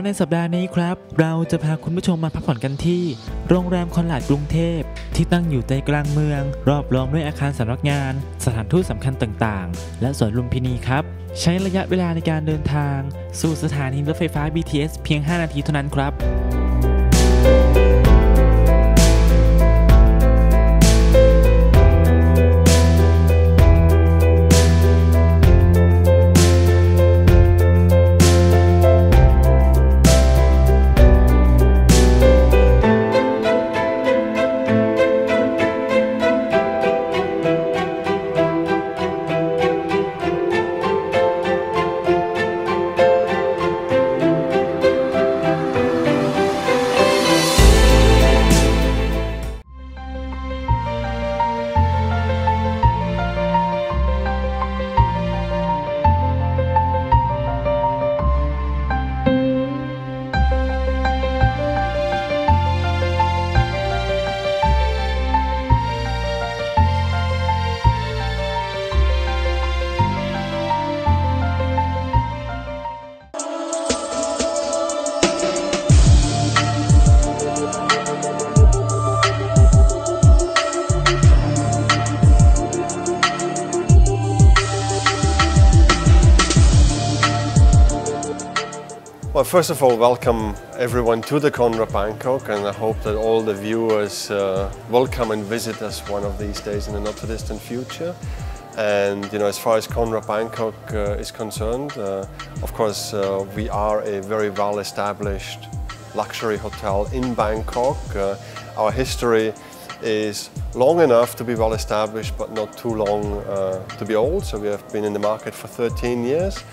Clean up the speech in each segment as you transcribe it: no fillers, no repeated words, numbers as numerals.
ในสัปดาห์นี้ครับเราจะพาคุณผู้ชมมาพักผ่อนกันที่โรงแรมคอนราดกรุงเทพที่ตั้งอยู่ใจกลางเมืองรอบล้อมด้วยอาคารสำนักงานสถานทูตสำคัญต่างๆและสวนลุมพินีครับใช้ระยะเวลาในการเดินทางสู่สถานีรถไฟฟ้า BTS เพียง 5 นาทีเท่านั้นครับ Well, first of all, welcome everyone to the Conrad Bangkok, and I hope that all the viewers will come and visit us one of these days in the not too distant future. And as far as Conrad Bangkok is concerned, of course, we are a very well-established luxury hotel in Bangkok. Our history is long enough to be well established, but not too long to be old. So we have been in the market for 13 years.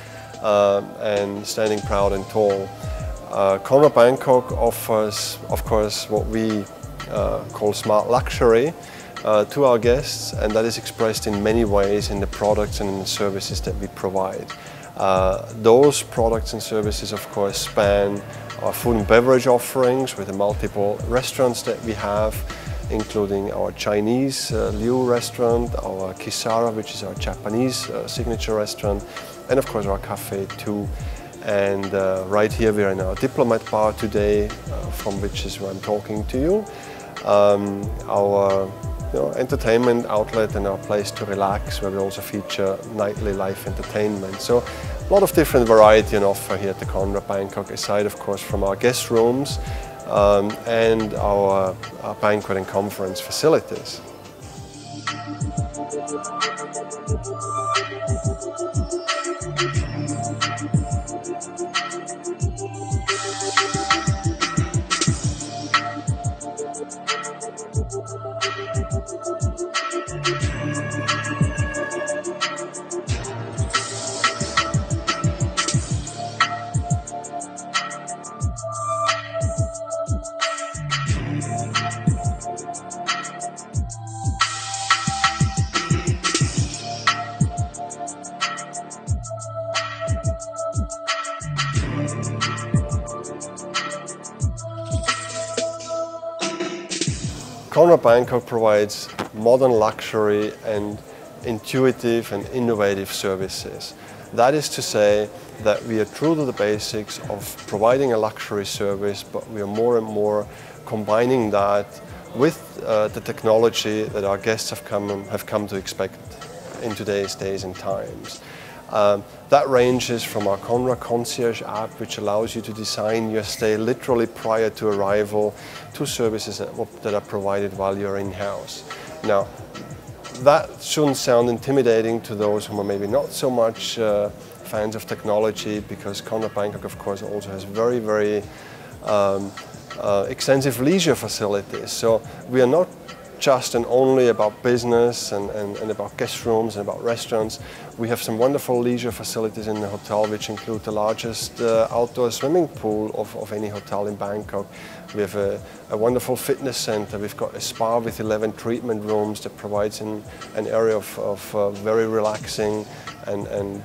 And standing proud and tall. Conrad Bangkok offers, of course, what we call smart luxury to our guests, and that is expressed in many ways in the products and in the services that we provide. Those products and services, of course, span our food and beverage offerings with the multiple restaurants that we have, including our Chinese Liu restaurant, our Kisara, which is our Japanese signature restaurant, and of course our cafe too. And right here we are in our Diplomat Bar today, from which is where I'm talking to you. Our entertainment outlet and our place to relax, where we also feature nightly live entertainment. So a lot of different variety and offer here at the Conrad Bangkok, aside of course from our guest rooms and our banquet and conference facilities. Conrad Bangkok provides modern luxury and intuitive and innovative services. That is to say that we are true to the basics of providing a luxury service, but we are more and more combining that with the technology that our guests have come to expect in today's days and times. That ranges from our Conrad Concierge app, which allows you to design your stay literally prior to arrival, to services that are provided while you're in-house. Now, that shouldn't sound intimidating to those who are maybe not so much fans of technology, because Conrad Bangkok, of course, also has very, very extensive leisure facilities. So we are not just and only about business and about guest rooms and about restaurants. We have some wonderful leisure facilities in the hotel, which include the largest outdoor swimming pool of any hotel in Bangkok. We have a wonderful fitness center. We've got a spa with 11 treatment rooms that provides an area of very relaxing and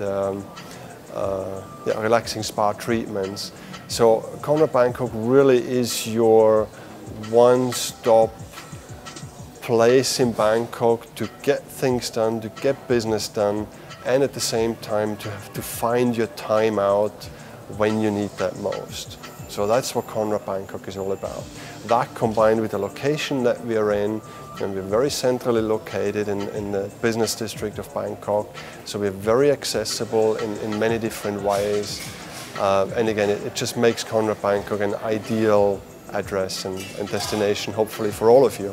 relaxing spa treatments. So Conrad Bangkok really is your one-stop place in Bangkok to get things done, to get business done, and at the same time to have to find your time out when you need that most. So that's what Conrad Bangkok is all about. That combined with the location that we are in, and we're very centrally located in the business district of Bangkok, so we're very accessible in many different ways. And again, it just makes Conrad Bangkok an ideal address and destination, hopefully for all of you.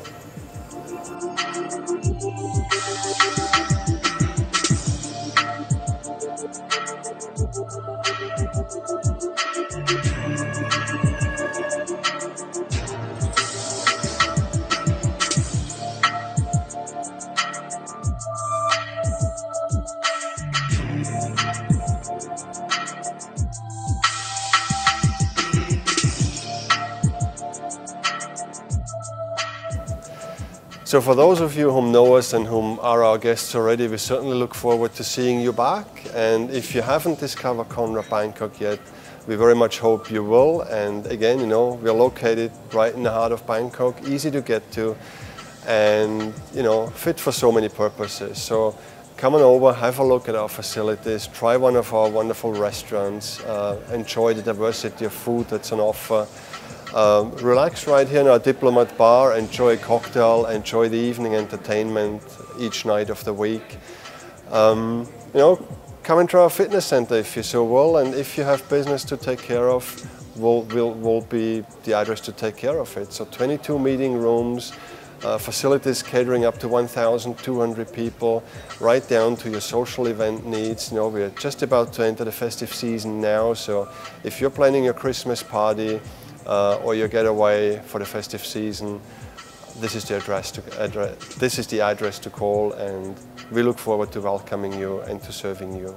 So for those of you who know us and whom are our guests already, we certainly look forward to seeing you back. And if you haven't discovered Conrad Bangkok yet, we very much hope you will. And again, you know, we're located right in the heart of Bangkok, easy to get to, and you know, fit for so many purposes. So come on over, have a look at our facilities, try one of our wonderful restaurants, enjoy the diversity of food that's on offer. Relax right here in our Diplomat Bar, enjoy a cocktail, enjoy the evening entertainment each night of the week. You know, come into our fitness center if you so will, and if you have business to take care of, we'll be the address to take care of it. So 22 meeting rooms, facilities catering up to 1,200 people, right down to your social event needs. You know, we're just about to enter the festive season now, so if you're planning your Christmas party, or your getaway for the festive season, this is the address to call, and we look forward to welcoming you and to serving you.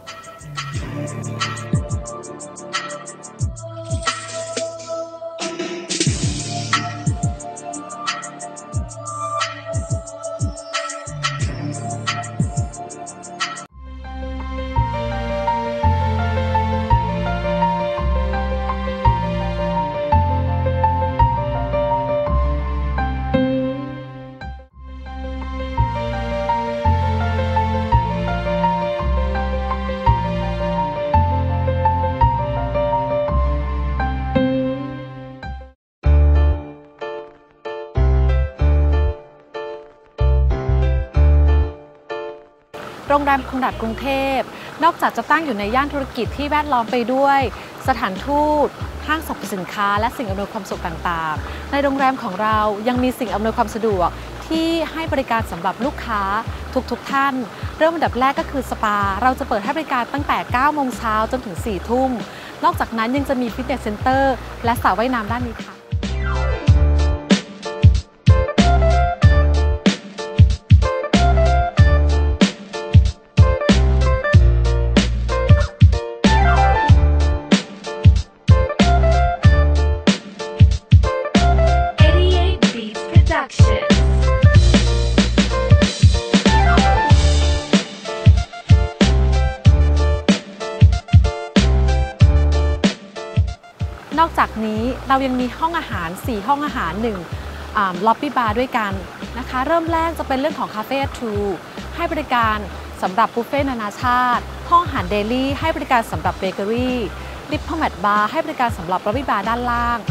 โรงแรมคอนราดกรุงเทพนอกจากจะตั้งอยู่ในย่านธุรกิจที่แวดล้อมไปด้วยสถานทูตห้างสรรพสินค้าและสิ่งอำนวยความสุขต่างๆในโรงแรมของเรายังมีสิ่งอำนวยความสะดวกที่ให้บริการสำหรับลูกค้าทุกท่านเริ่มอันดับแรกก็คือสปาเราจะเปิดให้บริการตั้งแต่ 9 โมงเช้าจนถึง 4 ทุ่มนอกจากนั้นยังจะมีฟิตเนสเซ็นเตอร์และสระว่ายน้ำด้านนี้ค่ะนอกจากนี้เรายังมีห้องอาหาร4ห้องอาหาร1ล็อบบี้บาร์ด้วยกันนะคะเริ่มแรกจะเป็นเรื่องของคาเฟ่ทูให้บริการสำหรับบุฟเฟ่ต์นานาชาติห้องอาหารเดลี่ให้บริการสำหรับเบเกอรี่ดิปพอแมทบาร์ให้บริการสำหรับล็อบบี้บาร์ด้านล่าง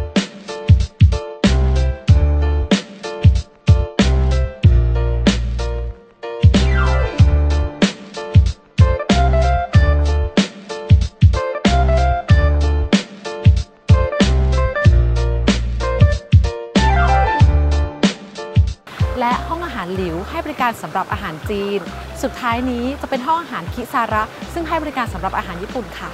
และห้องอาหารหลิวให้บริการสำหรับอาหารจีนสุดท้ายนี้จะเป็นห้องอาหารคิซาระซึ่งให้บริการสำหรับอาหารญี่ปุ่นค่ะ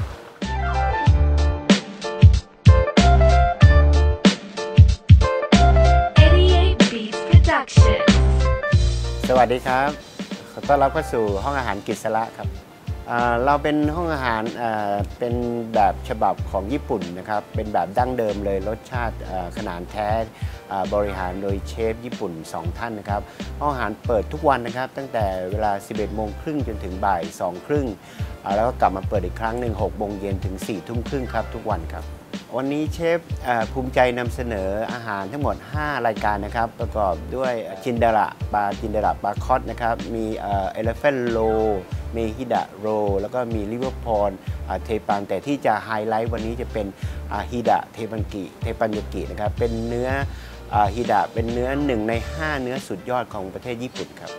สวัสดีครับขอต้อนรับเข้าสู่ห้องอาหารกิษระครับเราเป็นห้องอาหารเป็นแบบฉบับของญี่ปุ่นนะครับเป็นแบบดั้งเดิมเลยรสชาติขนาดแท้บริหารโดยเชฟญี่ปุ่น2ท่านนะครับห้องอาหารเปิดทุกวันนะครับตั้งแต่เวลา 11 โมงครึ่งจนถึงบ่าย 2 ครึ่งแล้วก็กลับมาเปิดอีกครั้งหนึ่ง 6 โมงเย็นถึง 4 ทุ่มครึ่งครับทุกวันครับวันนี้เชฟภูมิใจนำเสนออาหารทั้งหมด5รายการนะครับประกอบด้วยจินดาระปลาคอสนะครับมีเอเลฟเฟนโรมีฮิดะโรแล้วก็มีลิเวอร์พอร์เทปันแต่ที่จะไฮไลท์วันนี้จะเป็นฮิดะเทปันยากินะครับเป็นเนื้อฮิดะเป็นเนื้อ1 ใน 5เนื้อสุดยอดของประเทศญี่ปุ่นครับ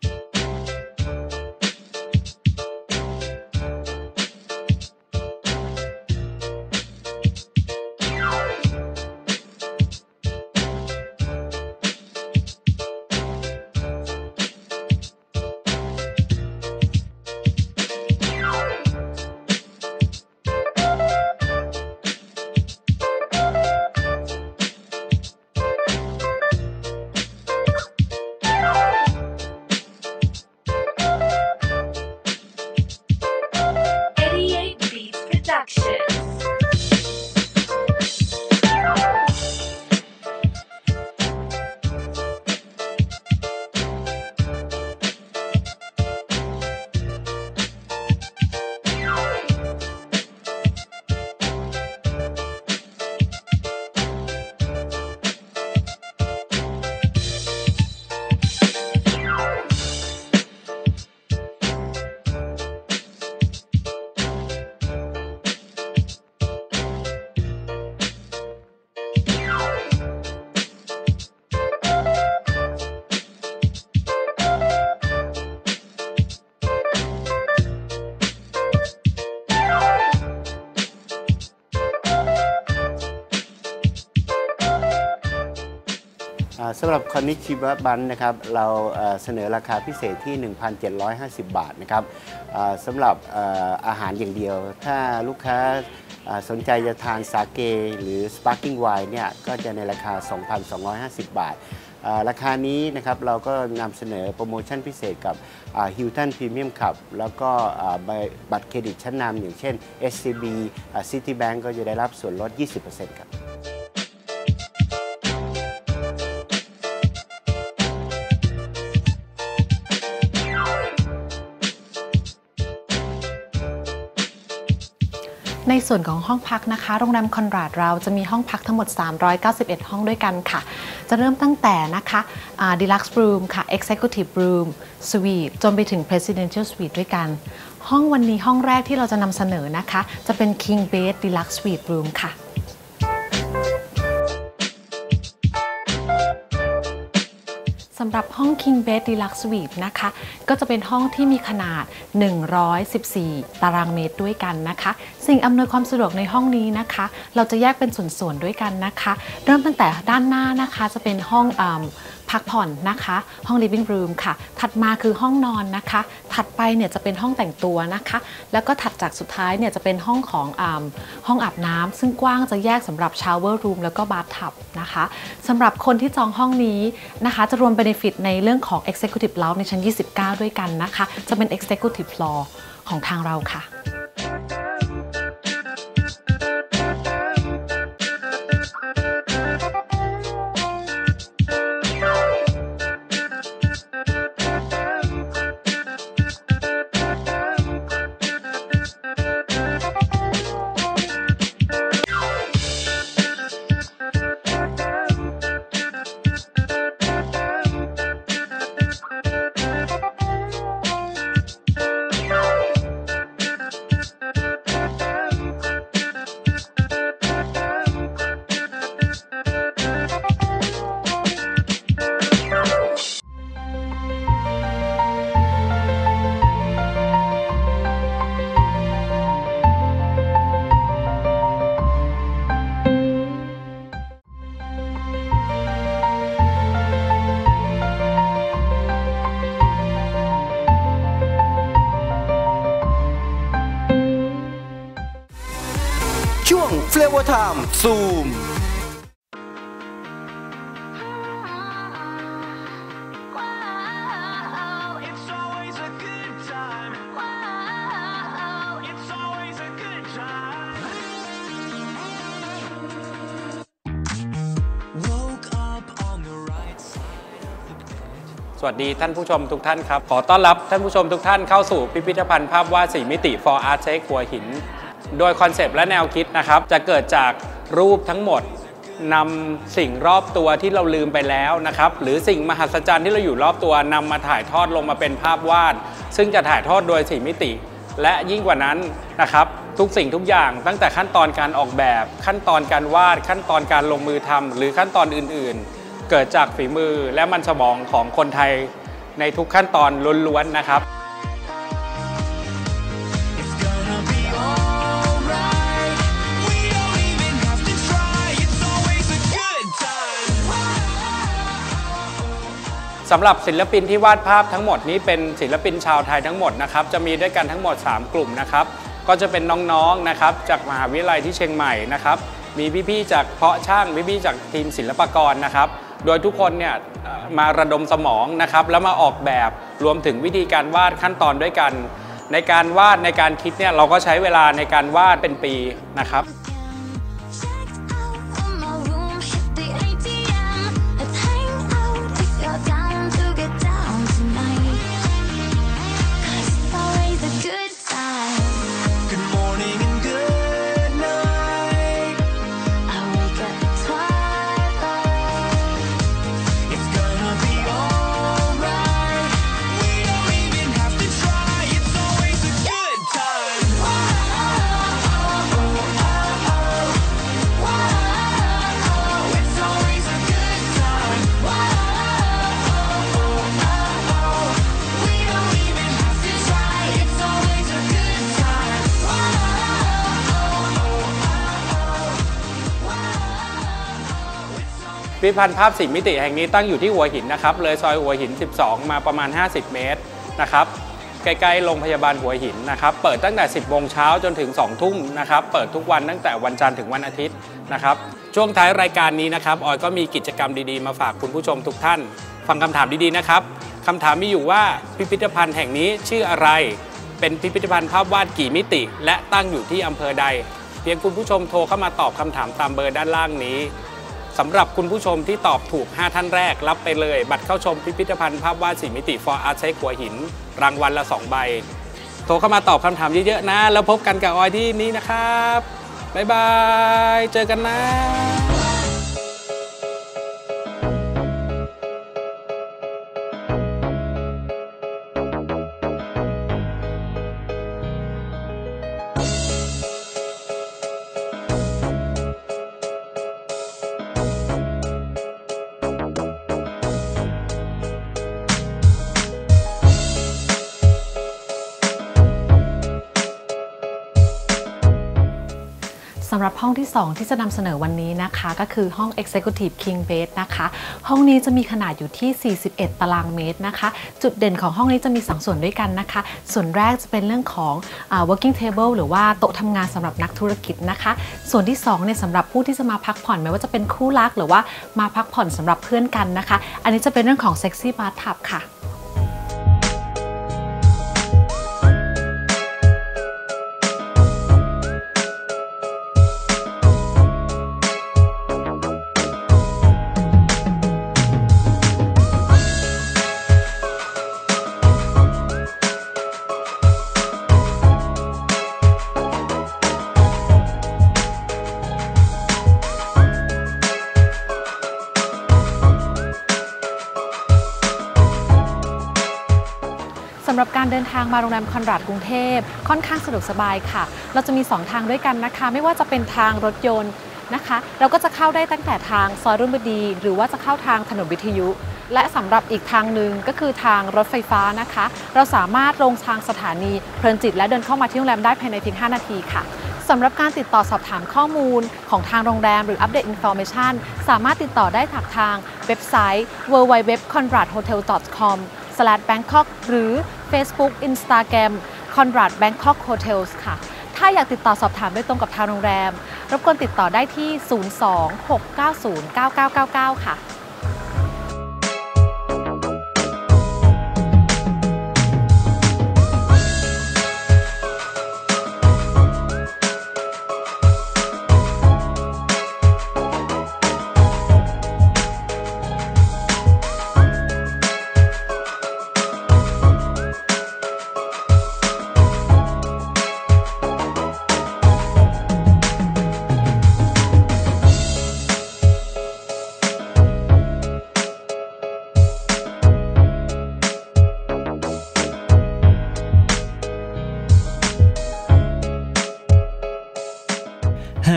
สำหรับคอนนิชิวะบันนะครับเราเสนอราคาพิเศษที่ 1,750 บาทนะครับสำหรับอาหารอย่างเดียวถ้าลูกค้าสนใจจะทานสาเกหรือสปาร์กิ้งไวน์เนี่ยก็จะในราคา 2,250 บาทราคานี้นะครับเราก็นำเสนอโปรโมชั่นพิเศษกับฮิลตันพรีเมียมคับแล้วก็บัตรเครดิตชั้นนำอย่างเช่น SCB Citibank ก็จะได้รับส่วนลด 20% ครับในส่วนของห้องพักนะคะโรงแรมคอนราดเราจะมีห้องพักทั้งหมด391ห้องด้วยกันค่ะจะเริ่มตั้งแต่นะคะDeluxe Room ค่ะ Executive Room Suite จนไปถึง Presidential Suite ด้วยกันห้องวันนี้ห้องแรกที่เราจะนำเสนอนะคะจะเป็น King Bed Deluxe Suite Room ค่ะสำหรับห้อง King Bed Deluxe Suite นะคะก็จะเป็นห้องที่มีขนาด114ตารางเมตรด้วยกันนะคะสิ่งอำนวยความสะดวกในห้องนี้นะคะเราจะแยกเป็นส่วนๆด้วยกันนะคะเริ่มตั้งแต่ด้านหน้านะคะจะเป็นห้องพักผ่อนนะคะห้อง living room ค่ะถัดมาคือห้องนอนนะคะถัดไปเนี่ยจะเป็นห้องแต่งตัวนะคะแล้วก็ถัดจากสุดท้ายเนี่ยจะเป็นห้องของห้องอาบน้ำซึ่งกว้างจะแยกสำหรับ shower room แล้วก็ bath-tub นะคะสำหรับคนที่จองห้องนี้นะคะจะรวม benefit ในเรื่องของ executive lounge ในชั้น29ด้วยกันนะคะจะเป็น executive floor ของทางเราค่ะช่วง Flavor Time Zoom สวัสดีท่านผู้ชมทุกท่านครับขอต้อนรับท่านผู้ชมทุกท่านเข้าสู่พิพิธภัณฑ์ภาพวาด4 มิติ For Art ใช้หัวหินโดยคอนเซปต์และแนวคิดนะครับจะเกิดจากรูปทั้งหมดนำสิ่งรอบตัวที่เราลืมไปแล้วนะครับหรือสิ่งมหัศจรรย์ที่เราอยู่รอบตัวนำมาถ่ายทอดลงมาเป็นภาพวาดซึ่งจะถ่ายทอดโดย4 มิติและยิ่งกว่านั้นนะครับทุกสิ่งทุกอย่างตั้งแต่ขั้นตอนการออกแบบขั้นตอนการวาดขั้นตอนการลงมือทำหรือขั้นตอนอื่นๆเกิดจากฝีมือและมันสมองของคนไทยในทุกขั้นตอนล้วนๆนะครับสำหรับศิลปินที่วาดภาพทั้งหมดนี้เป็นศิลปินชาวไทยทั้งหมดนะครับจะมีด้วยกันทั้งหมด3 กลุ่มนะครับก็จะเป็นน้องๆนะครับจากมหาวิทยาลัยที่เชียงใหม่นะครับมีพี่ๆจากเพาะช่างพี่ๆจากทีมศิลปากรนะครับโดยทุกคนเนี่ยมาระดมสมองนะครับแล้วมาออกแบบรวมถึงวิธีการวาดขั้นตอนด้วยกันในการวาดในการคิดเนี่ยเราก็ใช้เวลาในการวาดเป็นปีนะครับพิพิธภัณฑ์ภาพ4 มิติแห่งนี้ตั้งอยู่ที่หัวหินนะครับเลยซอยหัวหิน12มาประมาณ50 เมตรนะครับใกล้ๆโรงพยาบาลหัวหินนะครับเปิดตั้งแต่ 10 โมงเช้าจนถึง 2 ทุ่มนะครับเปิดทุกวันตั้งแต่วันจันทร์ถึงวันอาทิตย์นะครับช่วงท้ายรายการนี้นะครับออยก็มีกิจกรรมดีๆมาฝากคุณผู้ชมทุกท่านฟังคำถามดีๆนะครับคำถามมีอยู่ว่าพิพิธภัณฑ์แห่งนี้ชื่ออะไรเป็นพิพิธภัณฑ์ภาพวาดกี่มิติและตั้งอยู่ที่อำเภอใดเพียงคุณผู้ชมโทรเข้ามาตอบคำถามตามเบอร์ด้านล่างนี้สำหรับคุณผู้ชมที่ตอบถูก5 ท่านแรกรับไปเลยบัตรเข้าชมพิพิธภัณฑ์ภาพวาด4 มิติ For Art Site หัวหินรางวัลละ2 ใบโทรเข้ามาตอบคำถามเยอะๆนะแล้วพบกันกับออยที่นี้นะครับบ๊ายบายเจอกันนะสำหรับห้องที่ 2 ที่จะนำเสนอวันนี้นะคะก็คือห้อง Executive King Bed นะคะห้องนี้จะมีขนาดอยู่ที่ 41 ตารางเมตรนะคะจุดเด่นของห้องนี้จะมี2 ส่วนด้วยกันนะคะส่วนแรกจะเป็นเรื่องของworking table หรือว่าโต๊ะทำงานสำหรับนักธุรกิจนะคะส่วนที่2เนี่ยสำหรับผู้ที่จะมาพักผ่อนไม่ว่าจะเป็นคู่รักหรือว่ามาพักผ่อนสำหรับเพื่อนกันนะคะอันนี้จะเป็นเรื่องของ Sexy Bathtub ค่ะสำหรับการเดินทางมาโรงแรมคอนราดกรุงเทพค่อนข้างสะดวกสบายค่ะเราจะมี2 ทางด้วยกันนะคะไม่ว่าจะเป็นทางรถยนต์นะคะเราก็จะเข้าได้ตั้งแต่ทางซอยรุ่งฤดีหรือว่าจะเข้าทางถนนวิทยุและสำหรับอีกทางหนึ่งก็คือทางรถไฟฟ้านะคะเราสามารถลงทางสถานีเพลินจิตและเดินเข้ามาที่โรงแรมได้ภายในเพียง5 นาทีค่ะสำหรับการติดต่อสอบถามข้อมูลของทางโรงแรมหรืออัปเดตอินโฟเมชันสามารถติดต่อได้จากทางเว็บไซต์ www.conradhotel.com/bangkok หรือ Facebook Instagram Conrad Bangkok Hotels ค่ะถ้าอยากติดต่อสอบถามโดยตรงกับทางโรงแรมรบกวนติดต่อได้ที่ 02-690-9999 ค่ะส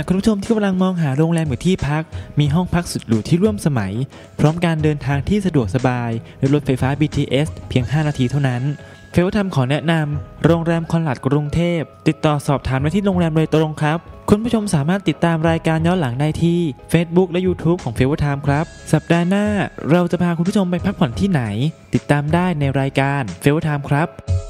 คุณผู้ชมที่กำลังมองหาโรงแรมหรือที่พักมีห้องพักสุดหรูที่ร่วมสมัยพร้อมการเดินทางที่สะดวกสบายด้วยรถไฟฟ้า BTS เพียง 5 นาทีเท่านั้นเฟลทำขอแนะนำโรงแรมคอนราดกรุงเทพติดต่อสอบถามได้ที่โรงแรมโดยตรงครับคุณผู้ชมสามารถติดตามรายการย้อนหลังได้ที่ Facebook และ YouTube ของ Flavor Time ครับสัปดาห์หน้าเราจะพาคุณผู้ชมไปพักผ่อนที่ไหนติดตามได้ในรายการ Flavor Time ครับ